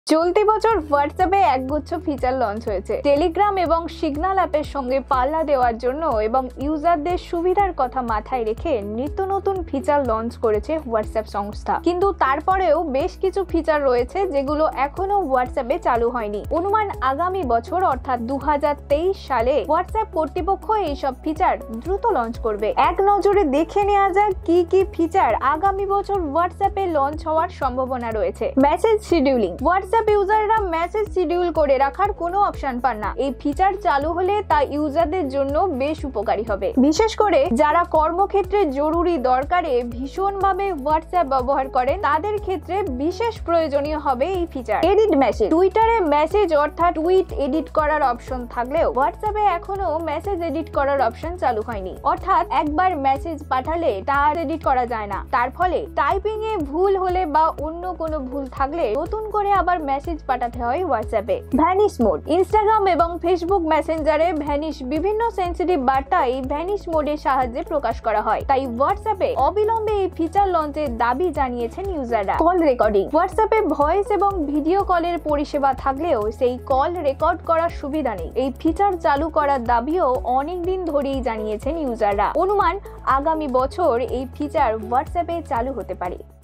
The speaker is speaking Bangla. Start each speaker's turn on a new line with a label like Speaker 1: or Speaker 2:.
Speaker 1: চলতি বছর হোয়াটসঅ্যাপে একগুচ্ছ ফিচার লঞ্চ হয়েছে। টেলিগ্রাম এবং সিগন্যাল অ্যাপের সঙ্গে পাল্লা দেওয়ার জন্য এবং ইউজারদের সুবিধার কথা মাথায় রেখে নিত্য নতুন ফিচার লঞ্চ করেছে হোয়াটসঅ্যাপ সংস্থা। কিন্তু তারপরেও বেশ কিছু ফিচার রয়েছে যেগুলো এখনো হোয়াটসঅ্যাপে চালু হয়নি। অনুমান আগামী বছর অর্থাৎ 2023 সালে হোয়াটসঅ্যাপ কর্তৃপক্ষ এইসব ফিচার দ্রুত লঞ্চ করবে। এক নজরে দেখে নেওয়া যাক কি কি ফিচার আগামী বছর হোয়াটসঅ্যাপে লঞ্চ হওয়ার সম্ভাবনা রয়েছে। Message scheduling. হোয়াটসঅ্যাপ ইউজাররা মেসেজ শিডিউল করে রাখার কোনো অপশন পান না। এই ফিচার চালু হলে তা ইউজারদের জন্য বেশ উপকারী হবে, বিশেষ করে যারা কর্মক্ষেত্রে জরুরি দরকারে ভীষণভাবে হোয়াটসঅ্যাপ ব্যবহার করেন তাদের ক্ষেত্রে বিশেষ প্রয়োজনীয় হবে এই ফিচার। Edit message. টুইটারে মেসেজ অর্থাৎ টুইট এডিট করার অপশন থাকলেও হোয়াটসঅ্যাপে এখনো মেসেজ এডিট করার অপশন চালু হয়নি। অর্থাৎ একবার মেসেজ পাঠালে তা এডিট করা যায় না। তার ফলে টাইপিং এ ভুল হলে বা অন্য কোনো ভুল থাকলে নতুন করে আবার মেসেজ পাঠাতে হয় হোয়াটসঅ্যাপে। Vanish mode. ইনস্টাগ্রাম এবং ফেসবুক মেসেঞ্জারে ভ্যানিশ বিভিন্ন সেন্সিটিভ বার্তা এই ভ্যানিশ মোডের সাহায্যে প্রকাশ করা হয়। তাই হোয়াটসঅ্যাপে অবিলম্বে এই ফিচার লঞ্চের দাবি জানিয়েছেন ইউজাররা। Call recording. হোয়াটসঅ্যাপে ভয়েস এবং ভিডিও কলের পরিষেবা থাকলেও সেই কল রেকর্ড করার সুবিধা নেই। এই ফিচার চালু করার দাবিও অনেকদিন ধরেই জানিয়েছেন ইউজাররা। অনুমান আগামী বছর এই ফিচার হোয়াটসঅ্যাপে চালু হতে পারে।